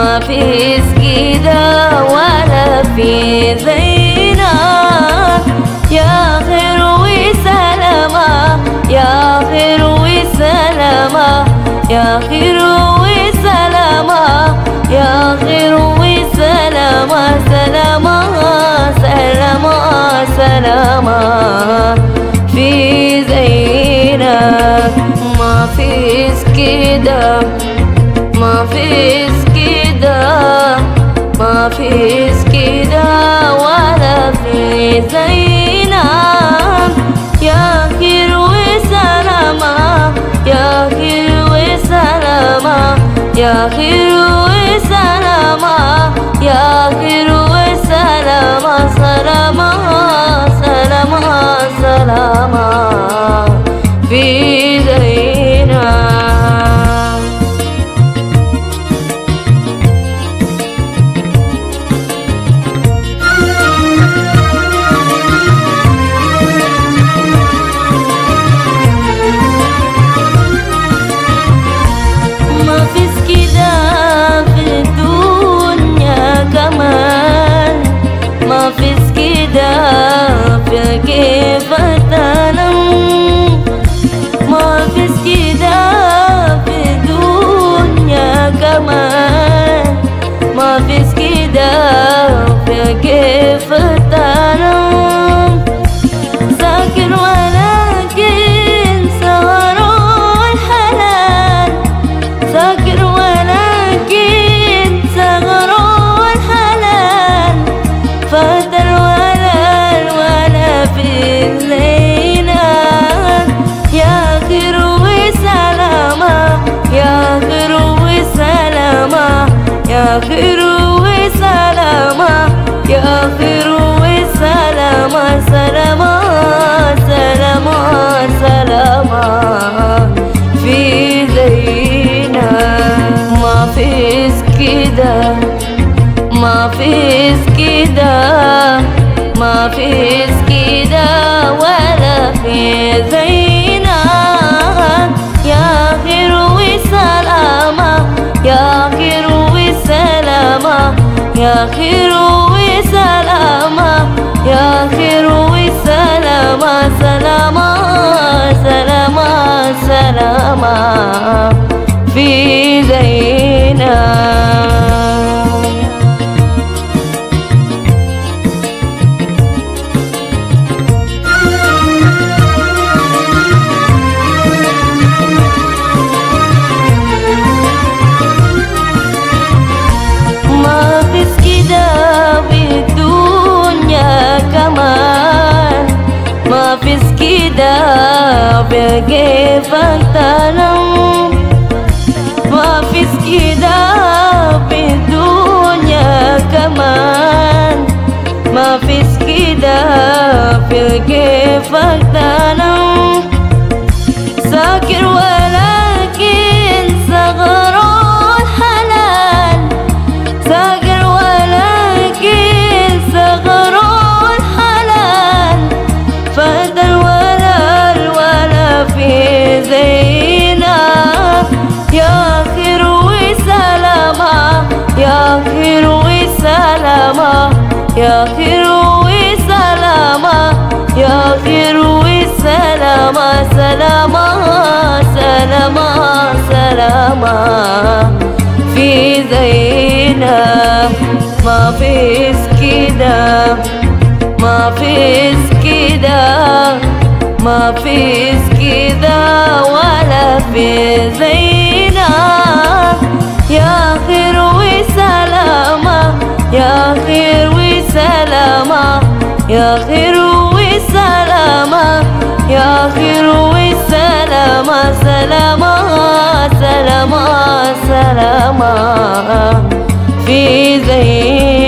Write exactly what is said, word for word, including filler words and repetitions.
ما فيش كده ولا في زينا، يا خير وسلامة يا خير وسلامة يا خير وسلامة يا خير وسلامة، سلامة سلامة سلامة في زينا. ما فيش كده ما فيش كده ما فيش كده ولا في زينا، يا خير وسلامة يا خير وسلامة يا خير وسلامة يا خير وسلامة، سلامة سلامة سلامة في زينا. ما فيش كده في كيف تنام، ما فيش كده في الدنيا كمان، ما فيش كده في كيف تنام. ساكن ولكن سهروا الحلال، ساكن ولكن سهروا الحلال، فات الولد ولا في الليلة، يا خير وسلامة يا خير وسلامة يا خير وسلامة يا خير وسلامة، سلامة سلامة سلامة في زينا. ما فيش كده ما فيش كده ما فيش كده ولا في زينا، يا خير وسلامة يا خير وسلامة يا خير وسلامة يا خير وسلامة، سلامة سلامة سلامة في زينا. ما فيش كده بكيفك تنام، ما فيش كده في الدنيا كمان، ما فيش كده في كيفك تنام. ساكر ولكن سهروا الحلال، ساكر ولكن سهروا الحلال، فات الولد ولا في زينا، يا خير وسلامة يا خير وسلامة يا خير وسلامة يا خير وسلامة، سلامة سلامة سلامة في زينا. ما فيش كده ما فيش كده ما فيش كده ولا في زينا، يا خير وسلامة يا خير وسلامة يا خير وسلامة يا خير وسلامة، سلامة سلامة سلامة في زينا.